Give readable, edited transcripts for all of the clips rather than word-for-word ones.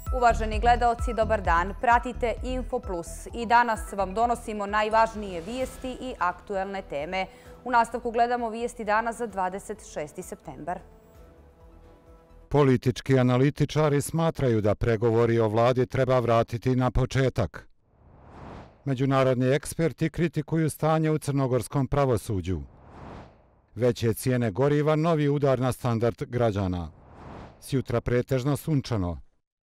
Uvaženi gledaoci, dobar dan. Pratite Info Plus i danas vam donosimo najvažnije vijesti i aktuelne teme. U nastavku gledamo vijesti dana za 26. septembar. Politički analitičari smatraju da pregovori o vladi treba vratiti na početak. Međunarodni eksperti kritikuju stanje u crnogorskom pravosuđu. Veće cijene goriva, novi udar na standard građana. Sjutra pretežno sunčano.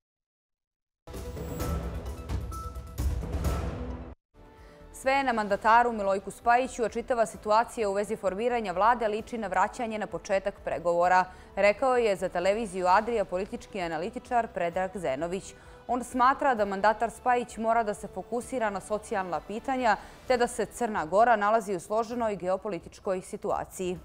Sve je na mandataru Milojku Spajiću, a čitava situacija u vezi formiranja vlade liči na vraćanje na početak pregovora, rekao je za televiziju Adrija politički analitičar Predrag Zenović. On smatra da mandatar Spajić mora da se fokusira na socijalna pitanja, te da se Crna Gora nalazi u složenoj geopolitičkoj situaciji.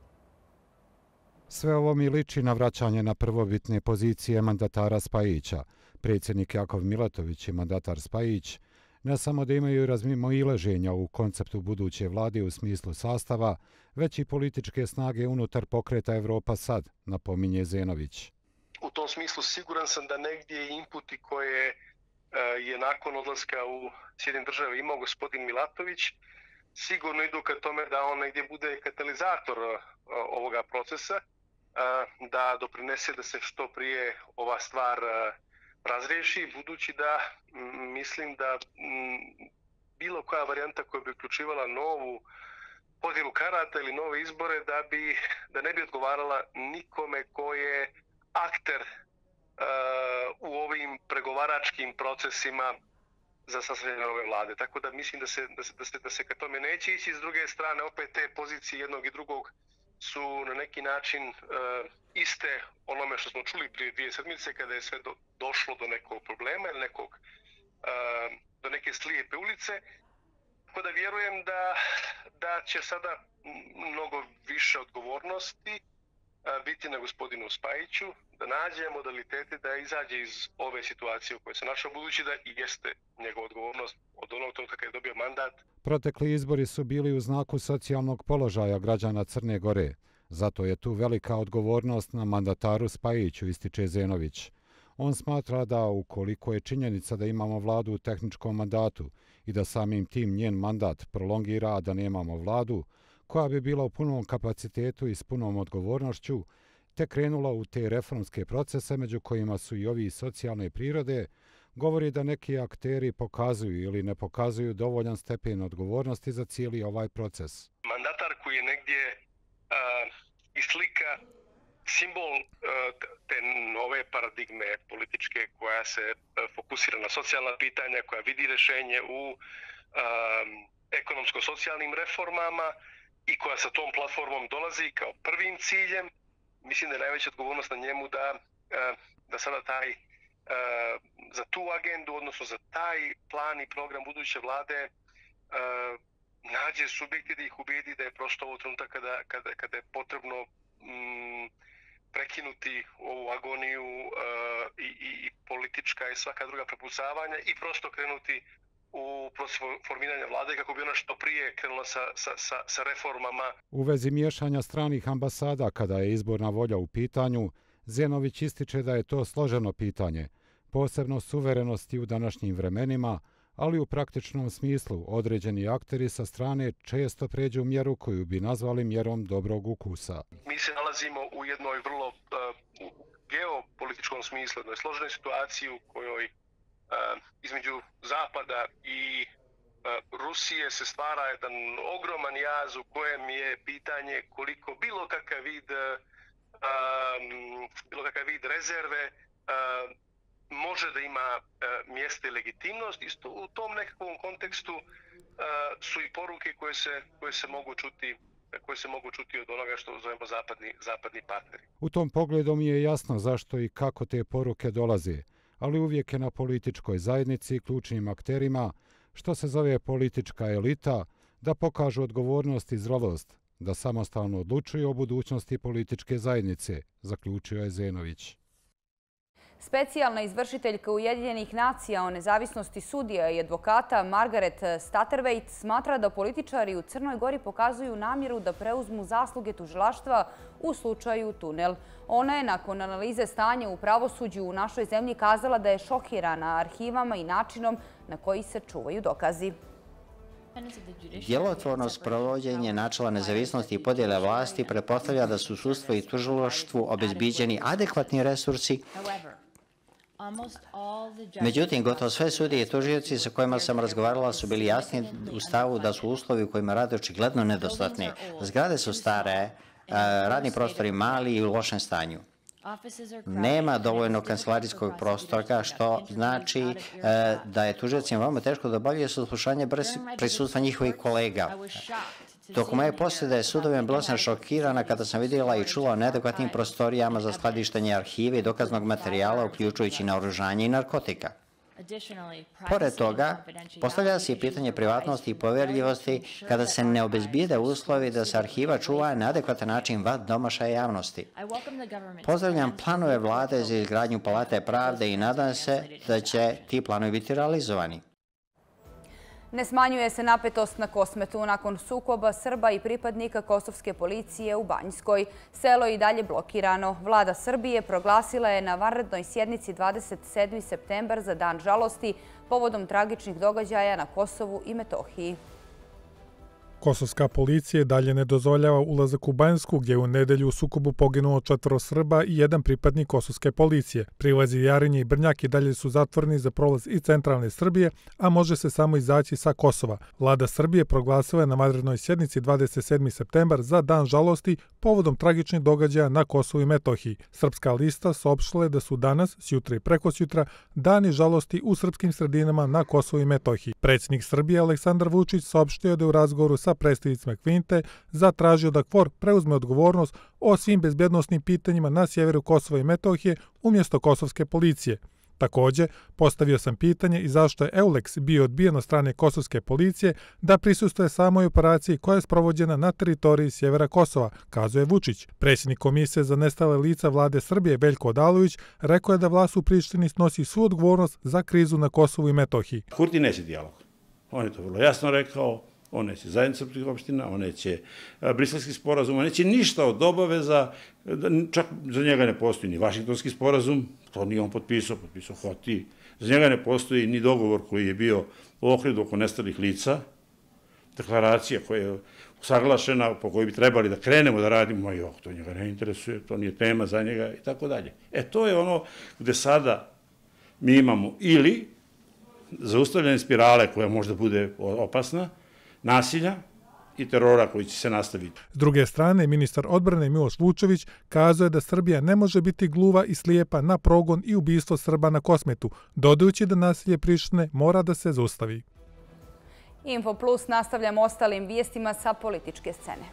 Sve ovo mi liči na vraćanje na prvobitne pozicije mandatara Spajića. Predsjednik Jakov Milatović i mandatar Spajić ne samo da imaju razmimoilaženja u konceptu buduće vlade u smislu sastava, već i političke snage unutar pokreta Evropa sad, napominje Zenović. U tom smislu siguran sam da negdje inputi koje je nakon odlaska u Sjedinjene Države imao gospodin Milatović sigurno idu ka tome da on negdje bude katalizator ovoga procesa, da doprinese da se što prije ova stvar razriješi, budući da mislim da bilo koja varijanta koja bi uključivala novu podjelu karata ili nove izbore da ne bi odgovarala nikome ko je akter u ovim pregovaračkim procesima za sastavljanje ove vlade. Tako da mislim da se ka tome neće ići. S druge strane, opet te pozicije jednog i drugog su na neki način iste onome što smo čuli prije 2 sedmice kada je sve došlo do nekog problema ili do neke slijepe ulice. Tako da vjerujem da će sada mnogo više odgovornosti biti na gospodinu Spajiću, da nađe modalitete da izađe iz ove situacije u kojoj se našao, budući da i jeste njegova odgovornost od onog trenutka kada je dobio mandat. Protekli izbori su bili u znaku socijalnog položaja građana Crne Gore. Zato je tu velika odgovornost na mandataru Spajiću, ističe Zenović. On smatra da ukoliko je činjenica da imamo vladu u tehničkom mandatu i da samim tim njen mandat prolongira, a da nemamo vladu, koja bi bila u punom kapacitetu i s punom odgovornošću, te krenula u te reformske procese, među kojima su i ovi socijalne prirode, govori da neki akteri pokazuju ili ne pokazuju dovoljan stepen odgovornosti za cijeli ovaj proces. Mandatar koji je negdje i slika, simbol te nove paradigme političke koja se fokusira na socijalna pitanja, koja vidi rješenje u ekonomsko-socijalnim reformama i koja sa tom platformom dolazi kao prvim ciljem. Mislim da je najveća odgovornost na njemu da sada za tu agendu, odnosno za taj plan i program buduće vlade nađe subjekte da ih ubijedi da je prosto ovo trenutak kada je potrebno prekinuti ovu agoniju i politička i svaka druga prepucavanja i prosto krenuti u proces formiranja vlade kako bi ona što prije krenula sa reformama. U vezi miješanja stranih ambasada kada je izborna volja u pitanju, Zenović ističe da je to složeno pitanje, posebno suverenosti u današnjim vremenima, ali u praktičnom smislu određeni akteri sa strane često pređu mjeru koju bi nazvali mjerom dobrog ukusa. Mi se nalazimo u jednoj vrlo geopolitičkom smislu, jednoj složenoj situaciji u kojoj između Zapada i Rusije se stvara jedan ogroman jaz u kojem je pitanje koliko bilo kakav vid rezerve može da ima mjesto i legitimnost. Isto u tom nekakvom kontekstu su i poruke koje se mogu čuti od onoga što zovemo zapadni partneri. U tom pogledu mi je jasno zašto i kako te poruke dolaze, ali uvijek je na političkoj zajednici i ključnim akterima, što se zove politička elita, da pokažu odgovornost i zrelost, da samostalno odlučuju o budućnosti političke zajednice, zaključio je Zenović. Specijalna izvršiteljka Ujedinjenih nacija o nezavisnosti sudija i advokata Margaret Satterthwaite smatra da političari u Crnoj Gori pokazuju namjeru da preuzmu zasluge tužilaštva u slučaju Tunel. Ona je nakon analize stanja u pravosuđu u našoj zemlji kazala da je šokirana arhivama i načinom na koji se čuvaju dokazi. Djelotvorno sprovođenje načela nezavisnosti i podjele vlasti pretpostavlja da su sudstvo i tužilaštvu obezbiđeni adekvatni resursi. Međutim, gotovo sve sudije i tužioci sa kojima sam razgovarala su bili jasni u stavu da su uslovi u kojima rade očigledno nedostatni. Zgrade su stare, radni prostori mali i u lošem stanju. Nema dovoljno kancelarijskog prostora, što znači da je tužiocima veoma teško da obavljaju saslušanje bez prisustva njihovih kolega. Tokom moje posjede sudovima bila sam šokirana kada sam vidjela i čula o neadekvatnim prostorijama za skladištenje arhive i dokaznog materijala, uključujući naoružanje i narkotika. Pored toga, postavlja se i pitanje privatnosti i poverljivosti kada se ne obezbijede uslovi da se arhiva čuva na adekvatan način van domašaja javnosti. Pozdravljam planove vlade za izgradnju Palate pravde i nadam se da će ti planovi biti realizovani. Ne smanjuje se napetost na Kosmetu nakon sukoba Srba i pripadnika kosovske policije u Banjskoj. Selo je i dalje blokirano. Vlada Srbije proglasila je na vanrednoj sjednici 27. septembar za dan žalosti povodom tragičnih događaja na Kosovu i Metohiji. Kosovska policija dalje ne dozvoljava ulazak u Banjsku, gdje je u nedelju u sukobu poginulo 4 Srba i 1 pripadnik kosovske policije. Prilazi Jarinje i Brnjak i dalje su zatvoreni za prolaz i centralne Srbije, a može se samo izaći sa Kosova. Vlada Srbije proglasila je na vanrednoj sjednici 27. septembar za dan žalosti povodom tragičnih događaja na Kosovu i Metohiji. Srpska lista saopštila je da su danas, sjutra i prekosjutra, dani žalosti u srpskim sredinama na Kosovu i Metohiji. Predsjednik Srbije Aleksandar Vučić saopštio je da je u razgovoru sa predstavnicima Kvinte zatražio da KFOR preuzme odgovornost o svim bezbjednosnim pitanjima na sjeveru Kosova i Metohije umjesto kosovske policije. Također, postavio sam pitanje i zašto je EULEX bio odbijen od strane kosovske policije da prisustvuje samoj operaciji koja je sprovođena na teritoriji sjevera Kosova, kazuje Vučić. Predsjednik Komisije za nestale lica vlade Srbije Veljko Odalović rekao je da vlast u Prištini snosi svu odgovornost za krizu na Kosovu i Metohiji. Kurti neće dijalog. On je to vrlo jasno rekao. On neće zajednica srpskih opština, on neće briselski sporazum, on neće ništa od obaveza, čak za njega ne postoji ni Vašingtonski sporazum, to nije on potpisao Hoti, za njega ne postoji ni dogovor koji je bio u Ohridu oko nestalih lica, deklaracija koja je usaglašena, po kojoj bi trebali da krenemo da radimo, to njega ne interesuje, to nije tema za njega i tako dalje. To je ono gde sada mi imamo ili zaustavljanje spirale koja možda bude opasna, nasilja i terora koji će se nastaviti. S druge strane, ministar odbrane Miloš Vučević kazao je da Srbija ne može biti gluva i slijepa na progon i ubistvo Srba na Kosmetu, dodajući da nasilje Prištine mora da se zaustavi. Info Plus nastavljamo ostalim vijestima sa političke scene.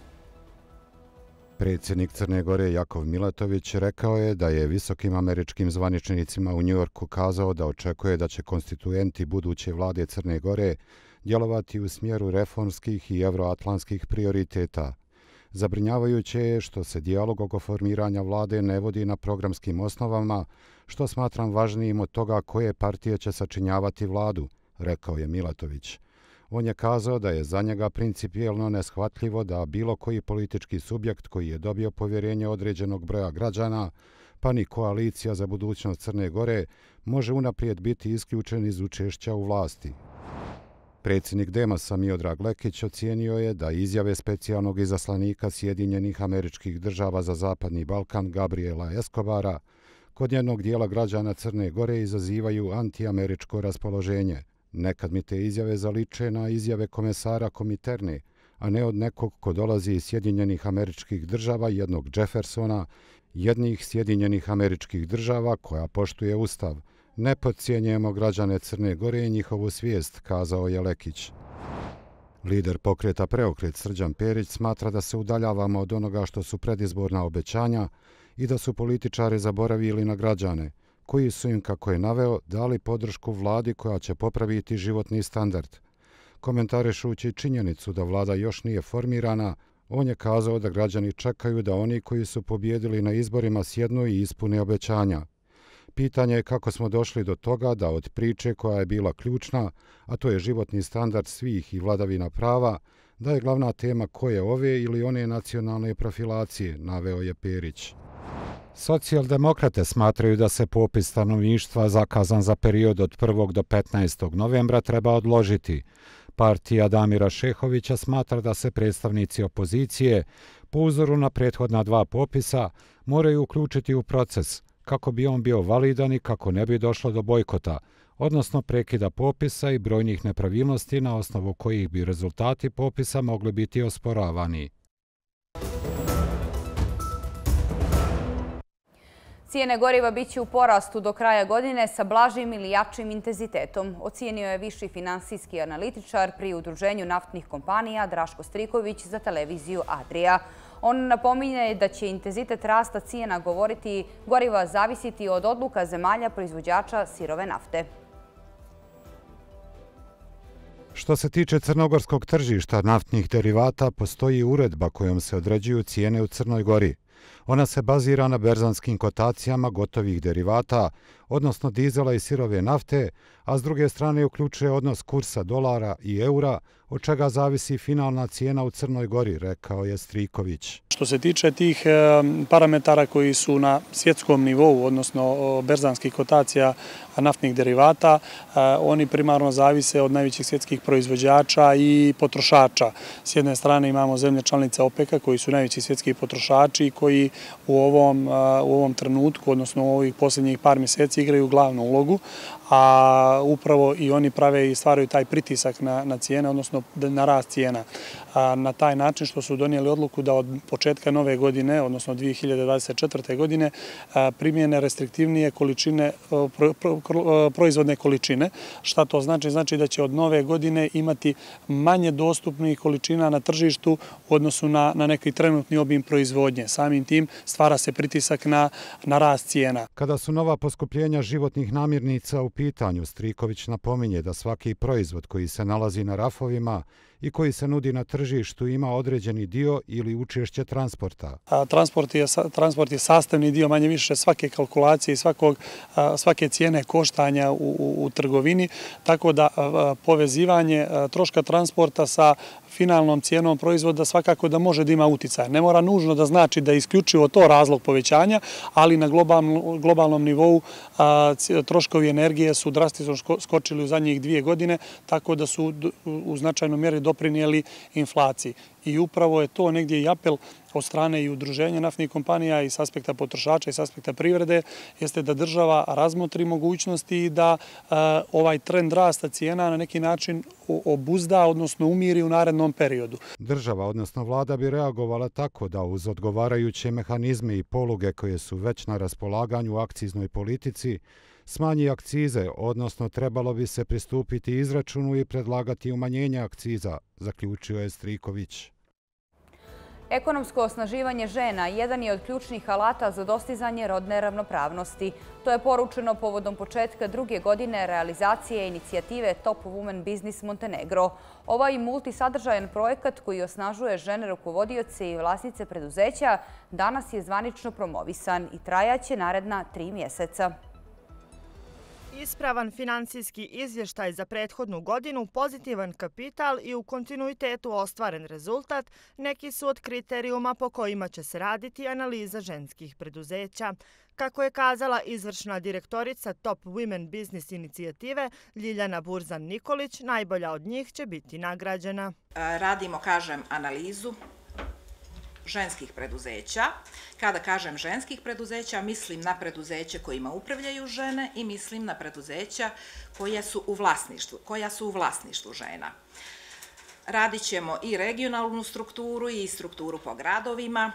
Predsjednik Crne Gore Jakov Milatović rekao je da je visokim američkim zvaničnicima u Njujorku kazao da očekuje da će konstituenti buduće vlade Crne Gore djelovati u smjeru reformskih i evroatlantskih prioriteta. Zabrinjavajuće je što se dijalog oko formiranja vlade ne vodi na programskim osnovama, što smatram važnijim od toga koje partije će sačinjavati vladu, rekao je Milatović. On je kazao da je za njega principijelno neshvatljivo da bilo koji politički subjekt koji je dobio povjerenje određenog broja građana, pa ni koalicija za budućnost Crne Gore, može unaprijed biti isključen iz učešća u vlasti. Predsjednik Demasa Miodrag Lekić ocijenio je da izjave specijalnog izaslanika Sjedinjenih Američkih Država za Zapadni Balkan Gabriela Escobara kod jednog dijela građana Crne Gore izazivaju antiameričko raspoloženje. Nekad mi te izjave zaliče na izjave komesara Komiterne, a ne od nekog ko dolazi iz Sjedinjenih Američkih Država, jednog Jeffersona, jednih Sjedinjenih Američkih Država koja poštuje Ustav. Ne podcijenjujemo građane Crne Gore i njihovu svijest, kazao je Lekić. Lider pokreta Preokret Srđan Perić smatra da se udaljavamo od onoga što su predizborna obećanja i da su političari zaboravili na građane, koji su im, kako je naveo, dali podršku vladi koja će popraviti životni standard. Komentarišući činjenicu da vlada još nije formirana, on je kazao da građani čekaju da oni koji su pobjedili na izborima sjednu i ispune obećanja. Pitanje je kako smo došli do toga da od priče koja je bila ključna, a to je životni standard svih i vladavina prava, da je glavna tema koje ove ili one nacionalne profilacije, naveo je Perić. Socijaldemokrate smatraju da se popis stanovništva zakazan za period od 1. do 15. novembra treba odložiti. Partija Damira Šehovića smatra da se predstavnici opozicije, po uzoru na prethodna dva popisa, moraju uključiti u proces, kako bi on bio validan i kako ne bi došlo do bojkota, odnosno prekida popisa i brojnih nepravilnosti na osnovu kojih bi rezultati popisa mogli biti osporavani. Cijene goriva biće u porastu do kraja godine sa blažim ili jačim intenzitetom, ocijenio je viši finansijski analitičar pri Udruženju naftnih kompanija Draško Striković za televiziju Adria. On napominje da će intenzitet rasta cijena goriva zavisiti od odluka zemalja proizvođača sirove nafte. Što se tiče crnogorskog tržišta naftnih derivata, postoji uredba kojom se određuju cijene u Crnoj Gori. Ona se bazira na berzanskim kotacijama gotovih derivata, odnosno dizela i sirove nafte, a s druge strane uključuje odnos kursa dolara i eura, od čega zavisi finalna cijena u Crnoj Gori, rekao je Striković. Što se tiče tih parametara koji su na svjetskom nivou, odnosno berzanskih kotacija naftnih derivata, oni primarno zavise od najvećih svjetskih proizvođača i potrošača. S jedne strane imamo zemlje članice OPEC-a koji su najveći svjetski potrošači i koji u ovom trenutku, odnosno u ovih posljednjih par mjeseci igraju glavnu ulogu, a upravo i oni prave i stvaraju taj pritisak na cijene, odnosno na rast cijena. Na taj način što su donijeli odluku da od početka nove godine, odnosno 2024. godine, primjene restriktivnije količine, proizvodne količine. Šta to znači? Znači da će od nove godine imati manje dostupnih količina na tržištu u odnosu na neki trenutni obim proizvodnje. Samim tim stvara se pritisak na rast cijena. Kada su nova poskupljenja životnih namirnica u pitanju, Striković napominje da svaki proizvod koji se nalazi na rafovima i koji se nudi na tržištu ima određeni dio ili učešće transporta. Transport je sastavni dio manje više svake kalkulacije i svake cijene koštanja u trgovini, tako da povezivanje troška transporta sa finalnom cijenom proizvoda svakako da može da ima uticaj. Ne mora nužno da znači da je isključivo to razlog povećanja, ali na globalnom nivou troškovi energije su drastično skočili u zadnjih 2 godine, tako da su u značajnoj mjeri doprinijeli inflaciji. I upravo je to negdje i apel od strane i udruženja naftnih kompanija i s aspekta potrošača i s aspekta privrede, jeste da država razmotri mogućnosti i da ovaj trend rasta cijena na neki način obuzda, odnosno umiri u narednom periodu. Država, odnosno vlada, bi reagovala tako da uz odgovarajuće mehanizme i poluge koje su već na raspolaganju u akciznoj politici, smanji akcize, odnosno trebalo bi se pristupiti izračunu i predlagati umanjenje akciza, zaključio je Striković. Ekonomsko osnaživanje žena jedan je od ključnih alata za dostizanje rodne ravnopravnosti. To je poručeno povodom početka druge godine realizacije inicijative Top Women Business Montenegro. Ovaj multisadržajan projekat koji osnažuje žene rukovodioce i vlasnice preduzeća danas je zvanično promovisan i trajaće naredna 3 mjeseca. Ispravan finansijski izvještaj za prethodnu godinu, pozitivan kapital i u kontinuitetu ostvaren rezultat neki su od kriterijuma po kojima će se raditi analiza ženskih preduzeća. Kako je kazala izvršna direktorica Top Women Business inicijative Ljiljana Burzan-Nikolić, najbolja od njih će biti nagrađena. Radimo, kažem, analizu ženskih preduzeća. Kada kažem ženskih preduzeća, mislim na preduzeće kojima upravljaju žene i mislim na preduzeća koja su u vlasništvu žena. Radit ćemo i regionalnu strukturu i strukturu po gradovima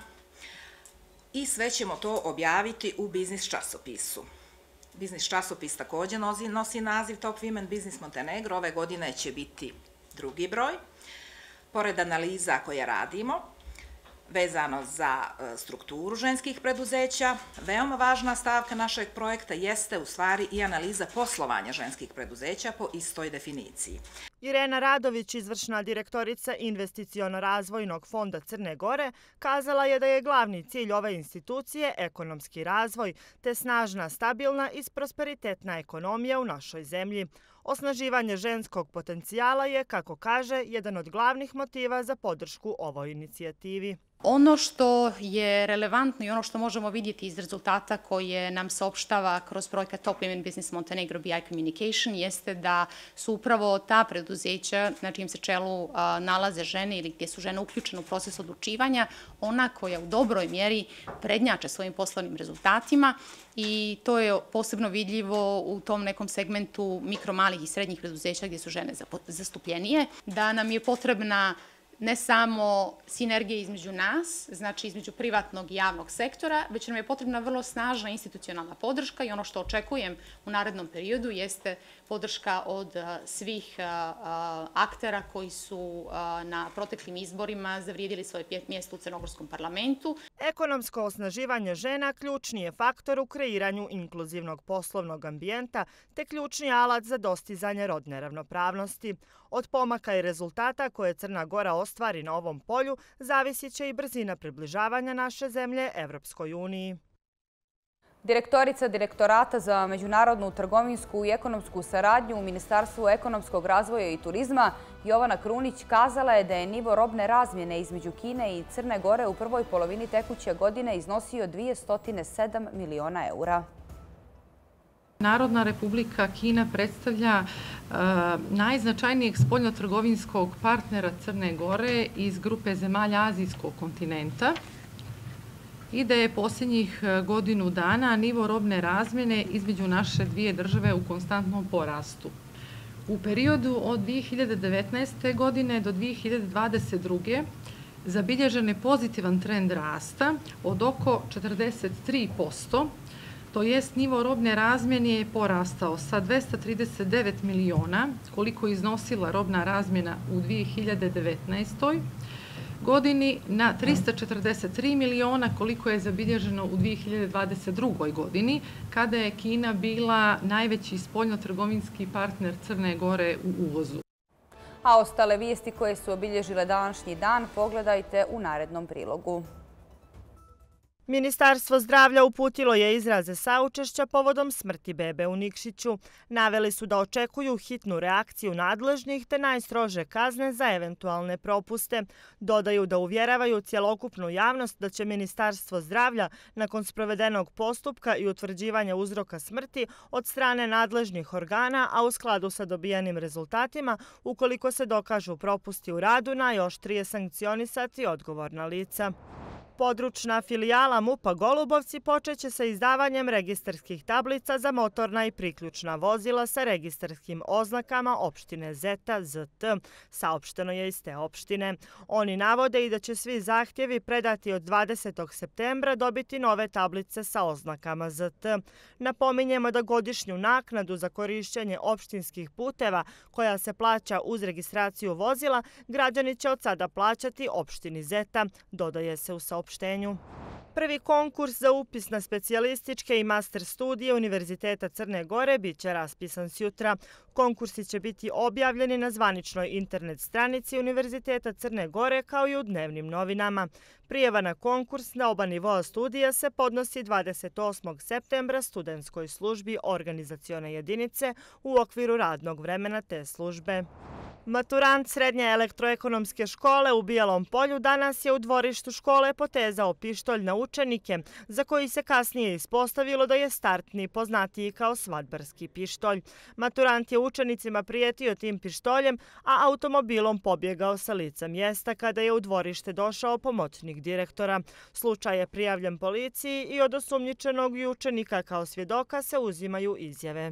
i sve ćemo to objaviti u biznis časopisu. Biznis časopis također nosi naziv Top Women Business Montenegro. Ove godine će biti 2. broj. Pored analiza koje radimo, vezano za strukturu ženskih preduzeća, veoma važna stavka našeg projekta jeste u stvari i analiza poslovanja ženskih preduzeća po istoj definiciji. Irena Radović, izvršna direktorica Investiciono-razvojnog fonda Crne Gore, kazala je da je glavni cilj ove institucije ekonomski razvoj, te snažna, stabilna i prosperitetna ekonomija u našoj zemlji. Osnaživanje ženskog potencijala je, kako kaže, jedan od glavnih motiva za podršku ovoj inicijativi. Ono što je relevantno i ono što možemo vidjeti iz rezultata koje nam saopštava kroz projekat Top Women Business Montenegro BI Communication jeste da su upravo ta preduzeća na čijem se čelu nalaze žene ili gdje su žene uključene u proces odlučivanja, ona koja u dobroj mjeri prednjače svojim poslovnim rezultatima i to je posebno vidljivo u tom nekom segmentu mikro, malih i srednjih preduzeća gdje su žene zastupljenije, da nam je potrebna ne samo sinergija između nas, znači između privatnog i javnog sektora, već nam je potrebna vrlo snažna institucionalna podrška i ono što očekujem u narednom periodu jeste podrška od svih aktera koji su na proteklim izborima zavrijedili svoje mjesto u Crnogorskom parlamentu. Ekonomsko osnaživanje žena ključni je faktor u kreiranju inkluzivnog poslovnog ambijenta te ključni alat za dostizanje rodne ravnopravnosti. Od pomaka i rezultata koje Crna Gora ostvari na ovom polju zavisit će i brzina približavanja naše zemlje Evropskoj uniji. Direktorica Direktorata za međunarodnu trgovinsku i ekonomsku saradnju u Ministarstvu ekonomskog razvoja i turizma Jovana Krunić kazala je da je nivo robne razmjene između Kine i Crne Gore u prvoj polovini tekuće godine iznosio 207 miliona eura. Narodna Republika Kina predstavlja najznačajnijeg spoljnotrgovinskog partnera Crne Gore iz grupe zemalja Azijskog kontinenta i da je posljednjih godinu dana nivo robne razmjene između naše dvije države u konstantnom porastu. U periodu od 2019. godine do 2022. zabilježen je pozitivan trend rasta od oko 43%, to jest nivo robne razmjene je porastao sa 239 miliona, koliko je iznosila robna razmjena u 2019. godini, na 343 miliona, koliko je zabilježeno u 2022. godini, kada je Kina bila najveći spoljnotrgovinski partner Crne Gore u uvozu. A ostale vijesti koje su obilježile današnji dan pogledajte u narednom prilogu. Ministarstvo zdravlja uputilo je izraze saučešća povodom smrti bebe u Nikšiću. Naveli su da očekuju hitnu reakciju nadležnih te najstrože kazne za eventualne propuste. Dodaju da uvjeravaju cjelokupnu javnost da će Ministarstvo zdravlja nakon sprovedenog postupka i utvrđivanja uzroka smrti od strane nadležnih organa, a u skladu sa dobijenim rezultatima, ukoliko se dokažu propusti u radu, najoštrije sankcionisati odgovorna lica. Područna filijala MUP-a Golubovci počeće sa izdavanjem registarskih tablica za motorna i priključna vozila sa registarskim oznakama opštine Zeta, ZT, saopšteno je iz te opštine. Oni navode i da će svi zahtjevi predati od 20. septembra dobiti nove tablice sa oznakama ZT. Napominjemo da godišnju naknadu za korišćenje opštinskih puteva, koja se plaća uz registraciju vozila, građani će od sada plaćati opštini Zeta, dodaje se u saopštenju. Prvi konkurs za upis na specijalističke i master studije Univerziteta Crne Gore biće raspisan sjutra. Konkursi će biti objavljeni na zvaničnoj internet stranici Univerziteta Crne Gore kao i u dnevnim novinama. Prijava na konkurs na oba nivoa studija se podnosi 28. septembra studentskoj službi organizacione jedinice u okviru radnog vremena te službe. Maturant Srednje elektroekonomske škole u Bijelom Polju danas je u dvorištu škole potezao pištolj na učenike, za koji se kasnije ispostavilo da je startni, poznatiji kao svadbarski pištolj. Maturant je učenicima prijetio tim pištoljem, a automobilom pobjegao sa lica mjesta kada je u dvorište došao pomoćnik direktora. Slučaj je prijavljen policiji i od osumnjičenog i učenika kao svjedoka se uzimaju izjave.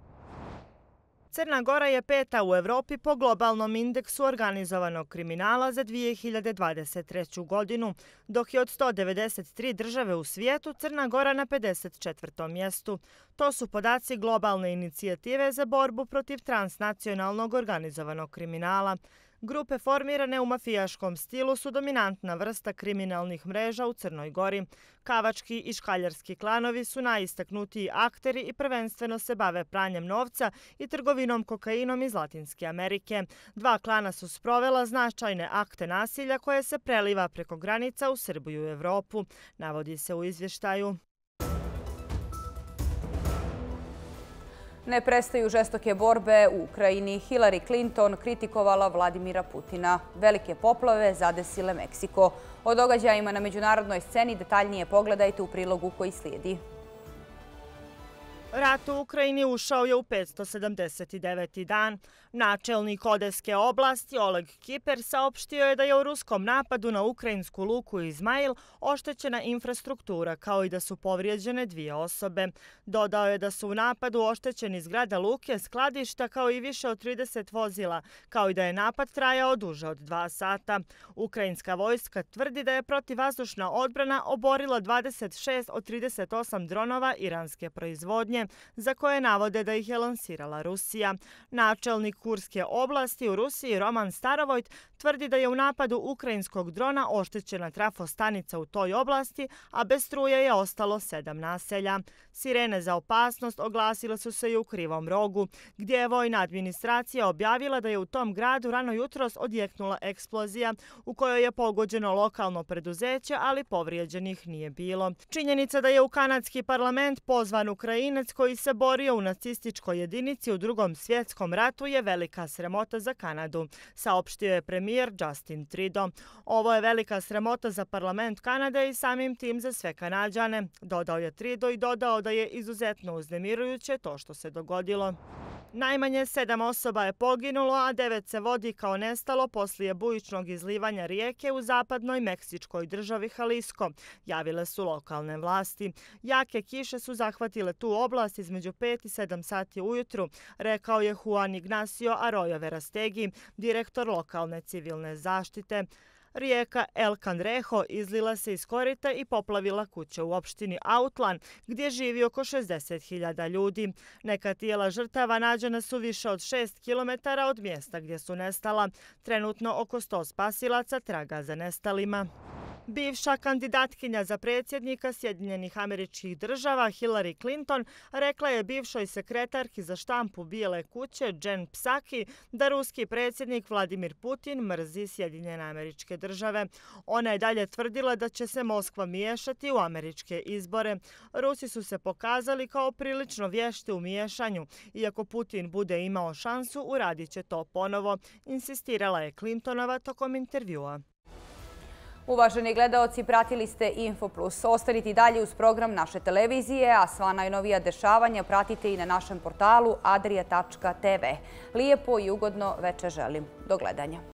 Crna Gora je 5. u Evropi po globalnom indeksu organizovanog kriminala za 2023. godinu, dok je od 193 države u svijetu Crna Gora na 54. mjestu. To su podaci globalne inicijative za borbu protiv transnacionalnog organizovanog kriminala. Grupe formirane u mafijaškom stilu su dominantna vrsta kriminalnih mreža u Crnoj Gori. Kavački i škaljarski klanovi su najistaknutiji akteri i prvenstveno se bave pranjem novca i trgovinom kokainom iz Latinske Amerike. Dva klana su sprovela značajne akte nasilja koje se preliva preko granica u Srbiju i Evropu, navodi se u izvještaju. Ne prestaju žestoke borbe u Ukrajini. Hillary Clinton kritikovala Vladimira Putina. Velike poplave zadesile Meksiko. O događajima na međunarodnoj sceni detaljnije pogledajte u prilogu koji slijedi. Rat u Ukrajini ušao je u 579. dan. Načelnik Odeske oblasti Oleg Kiper saopštio je da je u ruskom napadu na ukrajinsku luku Izmail oštećena infrastruktura, kao i da su povrijeđene 2 osobe. Dodao je da su u napadu oštećeni zgrada luke, skladišta, kao i više od 30 vozila, kao i da je napad trajao duže od 2 sata. Ukrajinska vojska tvrdi da je protivvazdušna odbrana oborila 26 od 38 dronova iranske proizvodnje, za koje navode da ih je lansirala Rusija. Načelnik Kurske oblasti u Rusiji Roman Starovojt tvrdi da je u napadu ukrajinskog drona oštećena trafostanica u toj oblasti, a bez struje je ostalo 7 naselja. Sirene za opasnost oglasile su se i u Krivom Rogu, gdje je vojna administracija objavila da je u tom gradu rano jutros odjeknula eksplozija u kojoj je pogođeno lokalno preduzeće, ali povrijeđenih nije bilo. Činjenica da je u kanadski parlament pozvan Ukrajinac koji se borio u nacističkoj jedinici u Drugom svjetskom ratu je velika sramota za Kanadu, saopštio je premijer Justin Trudeau. Ovo je velika sramota za parlament Kanade i samim tim za sve Kanađane, dodao je Trudeau i dodao da je izuzetno uznemirujuće to što se dogodilo. Najmanje 7 osoba je poginulo, a 9 se vodi kao nestalo poslije bujičnog izlivanja rijeke u zapadnoj meksičkoj državi Jalisco, javile su lokalne vlasti. Jake kiše su zahvatile tu oblast između 5 i 7 sati ujutru, rekao je Juan Ignacio Arroyo Verastegi, direktor lokalne civilne zaštite. Rijeka El Canrejo izlila se iz korita i poplavila kuće u opštini Autlan, gdje živi oko 60.000 ljudi. Neka tijela žrtava nađena su više od 6 km od mjesta gdje su nestala. Trenutno oko 100 spasilaca traga za nestalima. Bivša kandidatkinja za predsjednika Sjedinjenih Američkih Država Hillary Clinton rekla je bivšoj sekretarki za štampu Bijele kuće Jen Psaki da ruski predsjednik Vladimir Putin mrzi Sjedinjene Američke Države. Ona je dalje tvrdila da će se Moskva miješati u američke izbore. Rusi su se pokazali kao prilično vješti u miješanju. Iako Putin bude imao šansu, uradit će to ponovo, insistirala je Clintonova tokom intervjua. Uvaženi gledaoci, pratili ste InfoPlus. Ostanite i dalje uz program naše televizije, a sva najnovija dešavanja pratite i na našem portalu adria.tv. Lijepo i ugodno večer želim. Do gledanja.